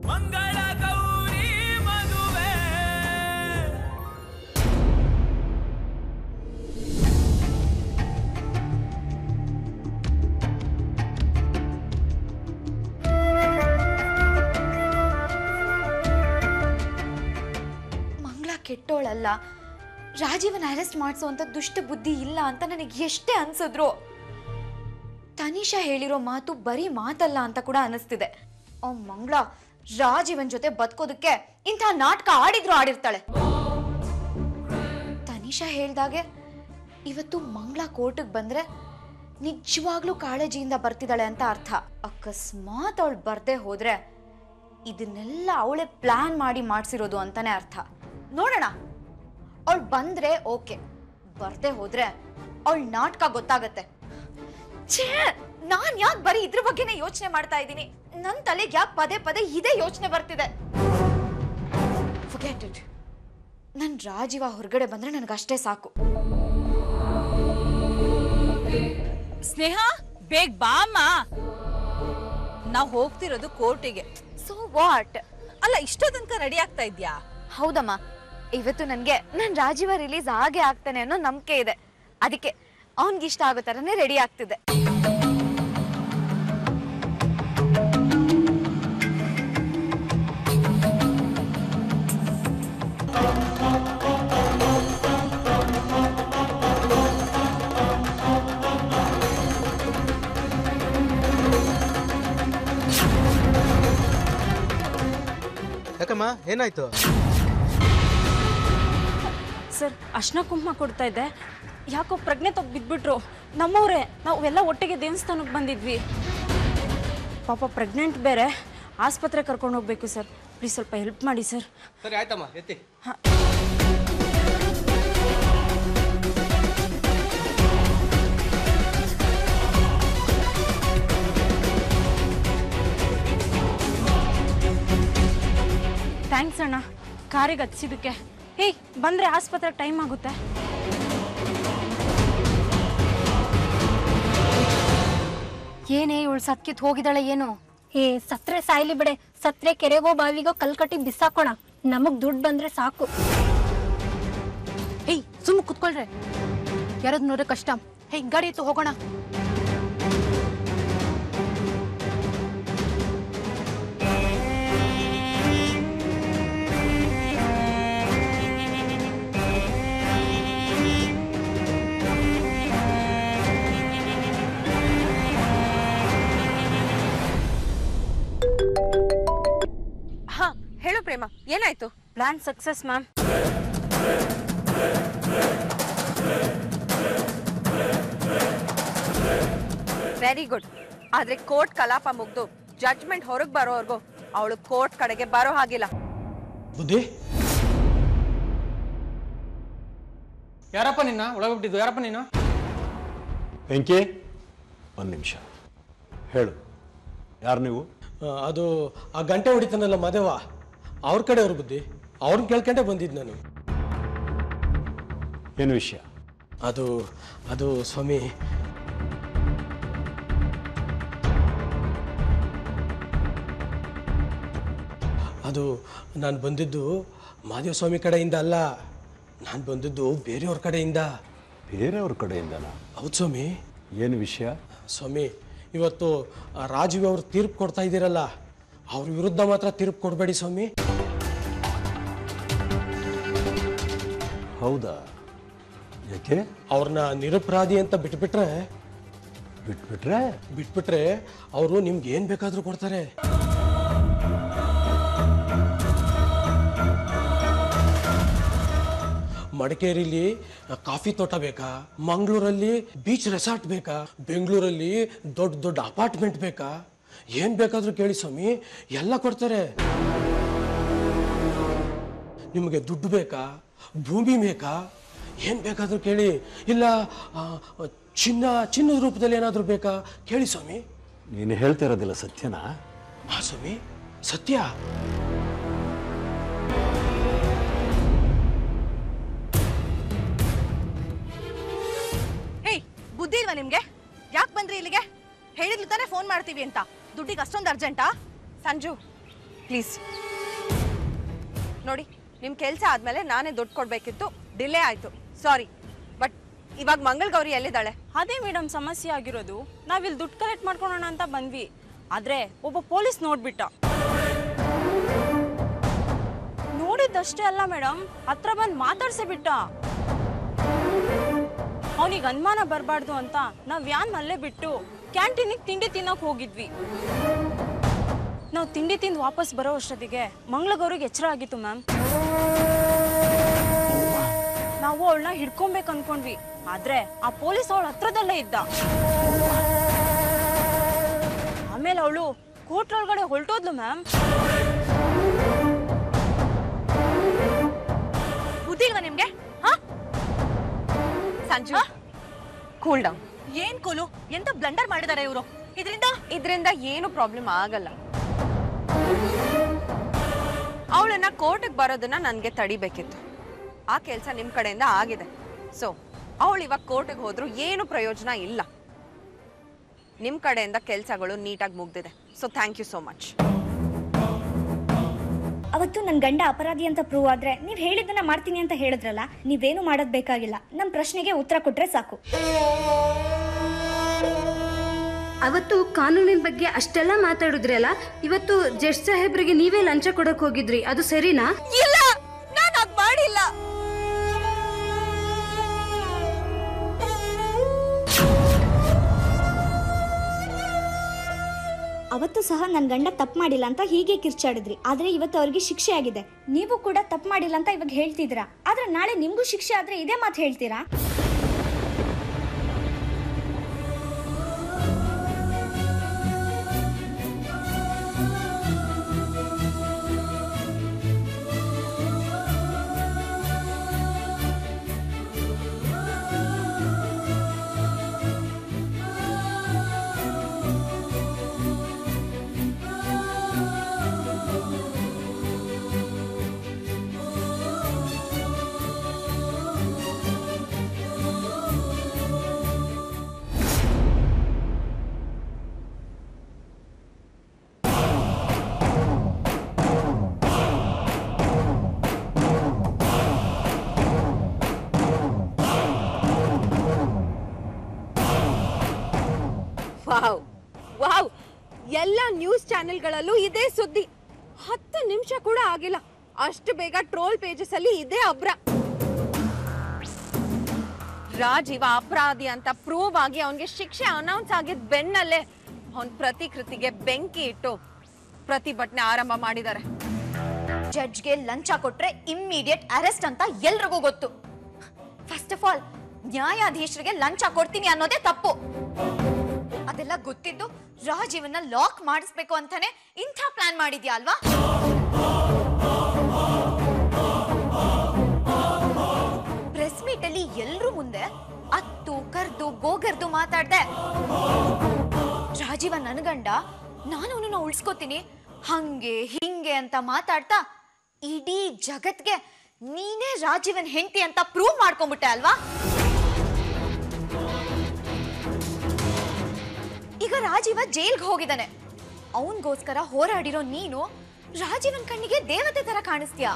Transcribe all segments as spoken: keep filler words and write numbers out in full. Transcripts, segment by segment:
ಮಂಗಳ ಗೌರಿ ಮದುವೆ. ಮಂಗಳ ಕೆಟ್ಟೋಳಲ್ಲ, ರಾಜೀವನ್ ಅರೆಸ್ಟ್ ಮಾಡಿಸುವಂತ ದುಷ್ಟ ಬುದ್ಧಿ ಇಲ್ಲ ಅಂತ ನನಗೆ ಎಷ್ಟೇ ಅನ್ಸಿದ್ರು ತನಿಷಾ ಹೇಳಿರೋ ಮಾತು ಬರೀ ಮಾತಲ್ಲ ಅಂತ ಕೂಡ ಅನಿಸ್ತಿದೆ. ಆ ಮಂಗಳ ರಾಜೀವನ್ ಜೊತೆ ಬದುಕೋದಕ್ಕೆ ಇಂಥ ನಾಟಕ ಆಡಿದ್ರು ಆಡಿರ್ತಾಳೆ. ತನಿಷಾ ಹೇಳ್ದಾಗೆ ಇವತ್ತು ಮಂಗಳ ಕೋರ್ಟಿಗೆ ಬಂದ್ರೆ ನಿಜವಾಗ್ಲೂ ಕಾಳಜಿಯಿಂದ ಬರ್ತಿದ್ದಾಳೆ ಅಂತ ಅರ್ಥ. ಅಕಸ್ಮಾತ್ ಅವಳು ಬರ್ದೇ ಹೋದ್ರೆ ಇದನ್ನೆಲ್ಲ ಅವಳೇ ಪ್ಲಾನ್ ಮಾಡಿ ಮಾಡ್ಸಿರೋದು ಅಂತಾನೆ ಅರ್ಥ. ನೋಡೋಣ, ಅವಳು ಬಂದ್ರೆ ಓಕೆ, ಬರ್ದೇ ಹೋದ್ರೆ ಅವಳ ನಾಟಕ ಗೊತ್ತಾಗತ್ತೆ. ಛೇ, ನಾನ್ ಯಾಕೆ ಬರೀ ಇದ್ರ ಬಗ್ಗೆನೇ ಯೋಚನೆ ಮಾಡ್ತಾ ಇದ್ದೀನಿ? ನನ್ ತಲೆಗೆ ಯಾಕೆ ಪದೇ ಪದೇ ಇದೇ ಯೋಚನೆ ಬರ್ತಿದೆ? Forget it. ನನ್ ರಾಜೀವ ಹೊರಗಡೆ ಬಂದ್ರೆ ನನಗಷ್ಟೇ ಸಾಕು. ಸ್ನೇಹ, ಬೇಗ ಬಾಮ್ಮ, ನಾವ್ ಹೋಗ್ತಿರೋದು ಕೋರ್ಟಿಗೆ. So what? ಅಲ್ಲ, ಇಷ್ಟೋ ತನಕ ರೆಡಿ ಆಗ್ತಾ ಇದ್ಯಾ? ಹೌದಮ್ಮ, ಇವತ್ತು ನನ್ಗೆ ನನ್ ರಾಜೀವ ರಿಲೀಸ್ ಆಗೇ ಆಗ್ತಾನೆ ಅನ್ನೋ ನಂಬಿಕೆ ಇದೆ. ಅದಕ್ಕೆ ಅವನ್ಗಿಷ್ಟ ಆಗೋ ತರನೇ ರೆಡಿ ಆಗ್ತಿದೆ. ಯಾಕಮ್ಮ, ಏನಾಯ್ತು? ಸರ್, ಅರ್ಶಿನ ಕುಂಕುಮ ಕೊಡ್ತಾ ಇದ್ದೆ, ಯಾಕೋ ಪ್ರಜ್ಞೆ ತಪ್ಪು ಬಿದ್ಬಿಟ್ರು. ನಮ್ಮವ್ರೆ, ನಾವು ಎಲ್ಲ ಒಟ್ಟಿಗೆ ದೇವಸ್ಥಾನಕ್ಕೆ ಬಂದಿದ್ವಿ. ಪಾಪ ಪ್ರೆಗ್ನೆಂಟ್ ಬೇರೆ, ಆಸ್ಪತ್ರೆ ಕರ್ಕೊಂಡು ಹೋಗ್ಬೇಕು ಸರ್. ಪ್ಲೀಸ್ ಸ್ವಲ್ಪ ಹೆಲ್ಪ್ ಮಾಡಿ ಸರ್. ಸರಿ ಆಯ್ತಮ್ಮ, ಎತ್ತಿ. ಥ್ಯಾಂಕ್ಸ್ ಅಣ್ಣ, ಕಾರಿಗೆ ಹಚ್ಚಿದ್ದಕ್ಕೆ. ಹೇಯ್, ಬಂದ್ರೆ ಆಸ್ಪತ್ರೆ ಟೈಮ್ ಆಗುತ್ತೆ. ಏನೇ ಇವಳು ಸತ್ಕಿತ್ ಹೋಗಿದ್ದಾಳೆ ಏನು? ಏ, ಸತ್ರೆ ಸಾಯ್ಲಿ ಬಿಡೆ. ಸತ್ರೆ ಕೆರೆಗೋ ಬಾವಿಗೋ ಕಲ್ಕಟ್ಟಿ ಬಿಸಾಕೋಣ. ನಮಗ್ ದುಡ್ಡು ಬಂದ್ರೆ ಸಾಕು. ಹೇಯ್, ಸುಮ್ಮ ಕುತ್ಕೊಳ್ರೆ, ಯಾರದ್ ನೋಡ್ರೆ ಕಷ್ಟ. ಹೇ, ಗಾಡಿ ಎತ್ತು ಹೋಗೋಣ. ಹಾ, ಹೇಳು ಪ್ರೇಮ, ಏನಾಯ್ತು? Plan success ma'am. Very good. ಆದ್ರೆ ಕೋರ್ಟ್ ಕಲಾಪ ಮುಗ್ದು ಜಡ್ಜ್ಮೆಂಟ್ ಹೊರಗೆ ಬರೋವರೆಗೂ ಅವಳು ಕೋರ್ಟ್ ಕಡೆಗೆ ಬರೋ ಹಾಗಿಲ್ಲ. ಬುದ್ಧಿ, ಯಾರಪ್ಪ ನಿನ್ನ ಒಳಗೋಗ್ಬಿಟ್ಟಿದ್ದು? ಯಾರಪ್ಪ ನೀನು? ವೆಂಕಿ, ಒಂದು ನಿಮಿಷ ಹೇಳು, ಯಾರು ನೀವು? ಅದು ಆ ಗಂಟೆ ಹೊಡಿತಾನಲ್ಲ ಮದೇವ, ಅವ್ರ ಕಡೆಯವ್ರು ಬುದ್ಧಿ. ಅವ್ರನ್ನ ಕೇಳ್ಕೊಂಡೆ ಬಂದಿದ್ದು ನಾನು. ಏನು ವಿಷಯ? ಅದು ಅದು ಸ್ವಾಮಿ, ಅದು ನಾನು ಬಂದಿದ್ದು ಮಾದೇವ ಸ್ವಾಮಿ ಕಡೆಯಿಂದ ಅಲ್ಲ, ನಾನು ಬಂದಿದ್ದು ಬೇರೆಯವ್ರ ಕಡೆಯಿಂದ. ಬೇರೆಯವ್ರ ಕಡೆಯಿಂದನಾ? ಹೌದು ಸ್ವಾಮಿ. ಏನು ವಿಷಯ? ಸ್ವಾಮಿ, ಇವತ್ತು ರಾಜೀವ್ ಅವ್ರು ತೀರ್ಪು ಕೊಡ್ತಾ ಇದ್ದೀರಲ್ಲ, ಅವ್ರ ವಿರುದ್ಧ ಮಾತ್ರ ತೀರ್ಪು ಕೊಡಬೇಡಿ ಸ್ವಾಮಿ. ಹೌದಾ? ಯಾಕೆ? ಅವ್ರನ್ನ ನಿರಪರಾಧಿ ಅಂತ ಬಿಟ್ಬಿಟ್ರೆ ಬಿಟ್ಬಿಟ್ರೆ ಬಿಟ್ಬಿಟ್ರೆ ಅವರು ನಿಮ್ಗೆ ಏನ್ ಬೇಕಾದ್ರೂ ಕೊಡ್ತಾರೆ. ಮಡಿಕೇರಿಲಿ ಕಾಫಿ ತೋಟ ಬೇಕಾ, ಮಂಗಳೂರಲ್ಲಿ ಬೀಚ್ ರೆಸಾರ್ಟ್ ಬೇಕಾ, ಬೆಂಗಳೂರಲ್ಲಿ ದೊಡ್ಡ ದೊಡ್ಡ ಅಪಾರ್ಟ್ಮೆಂಟ್ ಬೇಕಾ, ಏನ್ ಬೇಕಾದ್ರೂ ಕೇಳಿ ಸ್ವಾಮಿ, ಎಲ್ಲ ಕೊಡ್ತಾರೆ. ನಿಮಗೆ ದುಡ್ಡು ಬೇಕಾ, ಭೂಮಿ ಬೇಕಾ, ಏನ್ ಬೇಕಾದ್ರೂ ಕೇಳಿ. ಇಲ್ಲ ಚಿನ್ನ ಚಿನ್ನದ ರೂಪದಲ್ಲಿ ಏನಾದ್ರೂ ಬೇಕಾ ಕೇಳಿ ಸ್ವಾಮಿ. ನೀನು ಹೇಳ್ತಿರೋದಿಲ್ಲ ಸತ್ಯನಾ? ಹಾ ಸ್ವಾಮಿ, ಸತ್ಯ. ಹೇಯ್, ಬುದ್ಧಿ ಇಲ್ವಾ ನಿಮ್ಗೆ? ಯಾಕೆ ಬಂದ್ರಿ ಇಲ್ಲಿಗೆ? ಹೇಳಿದ್ಲು ತಾನೇ ಫೋನ್ ಮಾಡ್ತೀವಿ ಅಂತ. ದುಡ್ಡಿಗೆ ಅಷ್ಟೊಂದು ಅರ್ಜೆಂಟಾ? ಸಂಜು, ಪ್ಲೀಸ್ ನೋಡಿ, ನಿಮ್ಮ ಕೆಲಸ ಆದಮೇಲೆ ನಾನೇ ದುಡ್ಡು ಕೊಡಬೇಕಿತ್ತು, ಡಿಲೇ ಆಯಿತು, ಸಾರಿ. ಬಟ್ ಇವಾಗ ಮಂಗಳಗೌರಿ ಎಲ್ಲಿದ್ದಾಳೆ? ಅದೇ ಮೇಡಮ್ ಸಮಸ್ಯೆ ಆಗಿರೋದು. ನಾವಿಲ್ಲಿ ದುಡ್ಡು ಕಲೆಕ್ಟ್ ಮಾಡ್ಕೊಳ್ಳೋಣ ಅಂತ ಬಂದ್ವಿ, ಆದರೆ ಒಬ್ಬ ಪೊಲೀಸ್ ನೋಡ್ಬಿಟ್ಟ. ನೋಡಿದ್ದಷ್ಟೇ ಅಲ್ಲ ಮೇಡಮ್, ಹತ್ರ ಬಂದು ಮಾತಾಡ್ಸೇ ಬಿಟ್ಟ. ಅವನಿಗೆ ಅನುಮಾನ ಬರಬಾರ್ದು ಅಂತ ನಾವು ವ್ಯಾನ್ ಅಲ್ಲೇ ಬಿಟ್ಟು ಕ್ಯಾಂಟೀನಿಗೆ ತಿಂಡಿ ತಿನ್ನೋಕೆ ಹೋಗಿದ್ವಿ. ನಾವು ತಿಂಡಿ ತಿಂದು ವಾಪಸ್ ಬರೋ ಅಷ್ಟೊತ್ತಿಗೆ ಮಂಗಳಗೌರಿಗೆ ಎಚ್ಚರ ಆಗಿತ್ತು ಮ್ಯಾಮ್. ನಾವು ಅವಳನ್ನ ಹಿಡ್ಕೊಬೇಕು ಅನ್ಕೊಂಡ್ವಿ, ಆದ್ರೆ ಆ ಪೊಲೀಸ್ ಅವಳ ಹತ್ರದಲ್ಲೇ ಇದ್ದ. ಆಮೇಲೆ ಅವಳು ಕೋರ್ಟ್ ಒಳಗಡೆ ಹೊರಟೋದ್ಲು ಮ್ಯಾಮ್. ಬುದ್ಧಿ ಇಲ್ವಾ ನಿಮ್ಗೆ? Sanju, cool down. ಏನ್ ಕೂಲು? ಎಂತ ಬ್ಲಂಡರ್ ಮಾಡಿದ್ದಾರೆ ಇವರು. ಇದರಿಂದ ಇದರಿಂದ ಏನು ಪ್ರಾಬ್ಲಮ್ ಆಗಲ್ಲ. ಅವಳನ್ನ ಕೋರ್ಟ್ಗೆ ಬರೋದನ್ನ ನನಗೆ ತಡಿಬೇಕಿತ್ತು. ಆ ಕೆಲಸ ನಿಮ್ಮ ಕಡೆಯಿಂದ ಆಗಿದೆ. ಸೊ ಅವಳು ಇವಾಗ ಕೋರ್ಟ್ಗೆ ಹೋದ್ರು ಏನು ಪ್ರಯೋಜನ ಇಲ್ಲ. ನಿಮ್ಮ ಕಡೆಯಿಂದ ಕೆಲಸಗಳು ನೀಟಾಗಿ ಮುಗ್ದಿದೆ. So thank you so much. ಅವತ್ತು ನನ್ನ ಗಂಡ ಅಪರಾಧಿ ಅಂತ ಪ್ರೂವ್ ಆದ್ರೆ ನೀವು ಹೇಳಿದ್ದನ್ನ ಮಾಡ್ತೀನಿ ಅಂತ ಹೇಳಿದ್ರಲ್ಲ, ನೀವೇನು ಮಾಡೋದ್ ಬೇಕಾಗಿಲ್ಲ. ನಮ್ಮ ಪ್ರಶ್ನೆಗೆ ಉತ್ತರ ಕೊಟ್ರೆ ಸಾಕು. ಅವತ್ತು ಕಾನೂನಿನ ಬಗ್ಗೆ ಅಷ್ಟೆಲ್ಲ ಮಾತಾಡಿದ್ರಲ್ಲ, ಇವತ್ತು ಜಡ್ಜ್ ಸಾಹೇಬ್ರಿಗೆ ನೀವೇ ಲಂಚ ಕೊಡಕ್ ಹೋಗಿದ್ರಿ, ಅದು ಸರಿನಾ? ಇಲ್ಲ, ನಾನು ಅದ್ ಮಾಡಿಲ್ಲ. ಅವತ್ತು ಸಹ ನನ್ನ ಗಂಡ ತಪ್ಪು ಮಾಡಿಲ್ಲ ಅಂತ ಹೀಗೆ ಕಿರ್ಚಾಡಿದ್ರಿ, ಆದ್ರೆ ಇವತ್ತು ಅವ್ರಿಗೆ ಶಿಕ್ಷೆ ಆಗಿದೆ. ನೀವು ಕೂಡ ತಪ್ಪು ಮಾಡಿಲ್ಲ ಅಂತ ಇವಾಗ ಹೇಳ್ತಿದ್ದೀರಾ, ಆದ್ರೆ ನಾಳೆ ನಿಮ್ಗೂ ಶಿಕ್ಷೆ ಆದ್ರೆ ಇದೇ ಮಾತು ಹೇಳ್ತೀರಾ? ವಾವ್ ವಾವ್, ಎಲ್ಲ ನ್ಯೂಸ್ ಚಾನೆಲ್ಗಳಲ್ಲೂ ಇದೇ ಸುದ್ದಿ. ಹತ್ತು ನಿಮಿಷ ಕೂಡ ಆಗಿಲ್ಲ, ಅಷ್ಟು ಬೇಗ ಟ್ರೋಲ್ ಪೇಜಸ್ ಅಲ್ಲಿ ಇದೇ ಅಬ್ರ. ರಾಜೀವ ಅಪರಾಧಿ ಅಂತ ಪ್ರೂವ್ ಆಗಿ ಅವನಿಗೆ ಶಿಕ್ಷೆ ಅನೌನ್ಸ್ ಆಗಿದ್ ಬೆನ್ನಲ್ಲೇ ಅವನ್ ಪ್ರತಿಕೃತಿಗೆ ಬೆಂಕಿ ಇಟ್ಟು ಪ್ರತಿಭಟನೆ ಆರಂಭ ಮಾಡಿದ್ದಾರೆ. ಜಡ್ಜ್ಗೆ ಲಂಚ ಕೊಟ್ರೆ ಇಮ್ಮಿಡಿಯೇಟ್ ಅರೆಸ್ಟ್ ಅಂತ ಎಲ್ರಿಗೂ ಗೊತ್ತು. ಫಸ್ಟ್ ಆಫ್ ಆಲ್ ನ್ಯಾಯಾಧೀಶರಿಗೆ ಲಂಚ ಕೊಡ್ತೀನಿ ಅನ್ನೋದೇ ತಪ್ಪು. ಅದೆಲ್ಲ ಗೊತ್ತಿದ್ದು ರಾಜೀವನ್ನ ಲಾಕ್ ಮಾಡಿಸ್ಬೇಕು ಅಂತಾನೆ ಇಂಥ ಪ್ಲಾನ್ ಮಾಡಿದ್ಯಾ ಅಲ್ವಾ? ಪ್ರೆಸ್ ಮೀಟ್ ಅಲ್ಲಿ ಎಲ್ರೂ ಮುಂದೆ ಅತ್ತು ಕರ್ದು ಗೋಗರ್ದು ಮಾತಾಡ್ದೆ. ರಾಜೀವ ನನ್ಗಂಡ, ನಾನು ಅವನನ್ನ ಉಳಿಸ್ಕೋತೀನಿ ಹಂಗೆ ಹಿಂಗೆ ಅಂತ ಮಾತಾಡ್ತಾ ಇಡೀ ಜಗತ್ಗೆ ನೀನೇ ರಾಜೀವನ್ ಹೆಂಡತಿ ಅಂತ ಪ್ರೂವ್ ಮಾಡ್ಕೊಂಡ್ಬಿಟ್ಟೆ ಅಲ್ವಾ? ಈಗ ರಾಜೀವ ಜೈಲ್ಗೆ ಹೋಗಿದ್ದಾನೆ. ಅವನ್ಗೋಸ್ಕರ ಹೋರಾಡಿರೋ ನೀನು ರಾಜೀವನ್ ಕಣ್ಣಿಗೆ ದೇವತೆ ತರ ಕಾಣಿಸ್ತೀಯ.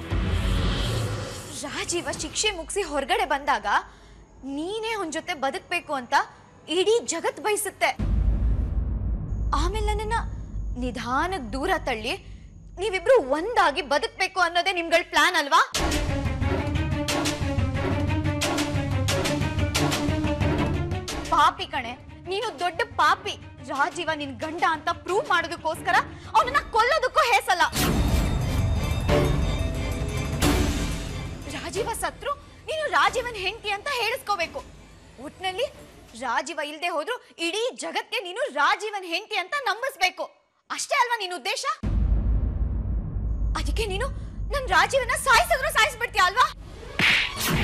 ರಾಜೀವ ಶಿಕ್ಷೆ ಮುಗಿಸಿ ಹೊರಗಡೆ ಬಂದಾಗ ನೀನೇ ಅವನ ಜೊತೆ ಬದುಕ್ಬೇಕು ಅಂತ ಇಡೀ ಜಗತ್ ಬಯಸುತ್ತೆ. ಆಮೇಲೆ ನನ್ನನ್ನ ನಿಧಾನಕ್ಕೆ ದೂರ ತಳ್ಳಿ ನೀವಿಬ್ರು ಒಂದಾಗಿ ಬದುಕ್ಬೇಕು ಅನ್ನೋದೇ ನಿಮ್ಗಳ ಪ್ಲಾನ್ ಅಲ್ವಾ? ಪಾಪಿ ಕಣೆ ನೀನು, ದೊಡ್ಡ ಪಾಪಿ. ರಾಜೀವ ನಿನ್ ಗಂಡ ಅಂತ ಪ್ರೂವ್ ಮಾಡೋದಕ್ಕೋಸ್ಕರ ಅವನನ್ನ ಕೊಲ್ಲೋದಕ್ಕೂ ಹೇಸಲ್ಲ. ರಾಜೀವ ಸತ್ರು ನೀನು ರಾಜೀವನ್ ಹೆಂಡತಿ ಅಂತ ಹೇಳಿಸ್ಕೋಬೇಕು. ಒಟ್ನಲ್ಲಿ ರಾಜೀವ ಇಲ್ದೆ ಹೋದ್ರು ಇಡೀ ಜಗತ್ಗೆ ನೀನು ರಾಜೀವನ್ ಹೆಂಡತಿ ಅಂತ ನಂಬಿಸ್ಬೇಕು. ಅಷ್ಟೇ ಅಲ್ವಾ ನಿನ್ನ ಉದ್ದೇಶ? ಅದಕ್ಕೆ ನೀನು ನನ್ ರಾಜೀವನ್ನ ಸಾಯಿಸಿದ್ರು ಸಾಯಿಸ್ಬಿಡ್ತೀಯ ಅಲ್ವಾ?